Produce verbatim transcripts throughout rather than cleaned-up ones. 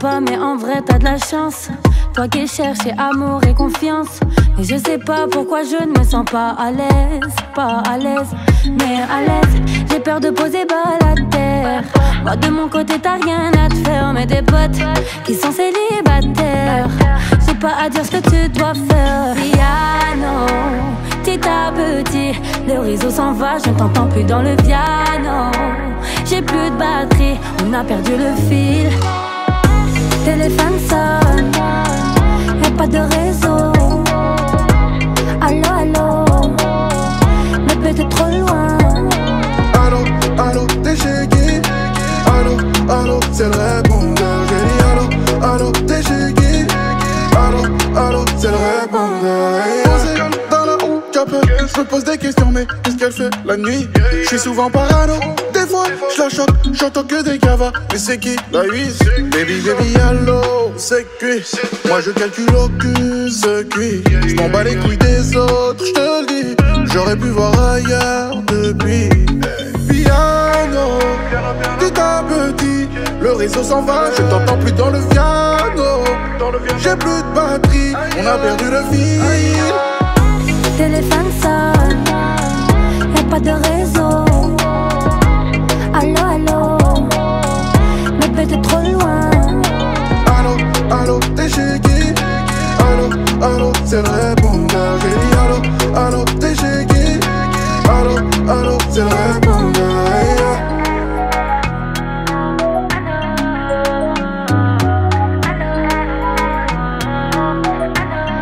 pas, mais en vrai t'as de la chance. Toi qui cherchais amour et confiance. Mais je sais pas pourquoi je ne me sens pas à l'aise. Pas à l'aise, mais à l'aise. J'ai peur de poser bas à la terre. Moi de mon côté t'as rien à te faire. Mais des potes qui sont célibataires. J'ai pas à dire ce que tu dois faire. Piano, petit à petit, le réseau s'en va, je ne t'entends plus dans le piano. J'ai plus de batterie, on a perdu le fil. Téléphone sonne, y'a pas de réseau. Allô, allô, mais peut-être trop loin. Allô, allô, t'es chez qui? Allô, allô, c'est le répondeur. J'ai dit allô, allô, t'es chez qui? Allô, allô, c'est le répondeur. Posé dans la houe, je me pose des questions, mais qu'est-ce qu'elle fait la nuit? Je suis souvent parano. Des fois, je la choque, j'entends que des cavas. Mais c'est qui la huisse? Baby, baby, allô, c'est cuit. Moi je calcule aucun circuit. Je m'en bats les couilles des autres, je te le dis. J'aurais pu voir ailleurs depuis. Piano, petit à petit, le réseau s'en va, je t'entends plus dans le piano. J'ai plus de batterie, on a perdu le fil. Téléphone sonne, y'a pas de réseau. Allô, allô, mais peut-être trop loin. Allô, allô, t'es chez qui? Allô, allô, c'est le répondeur. J'ai dit allô, allô, t'es chez qui? Allô, allô, c'est le répondeur.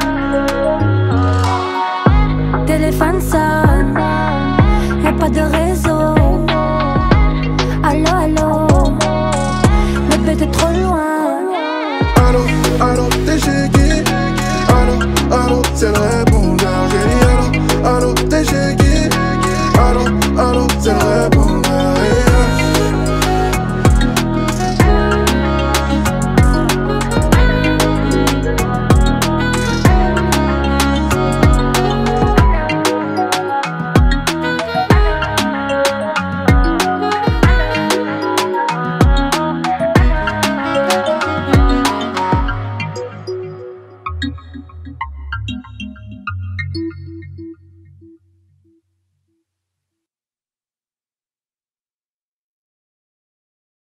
Téléphone sonne, y'a pas de réseau.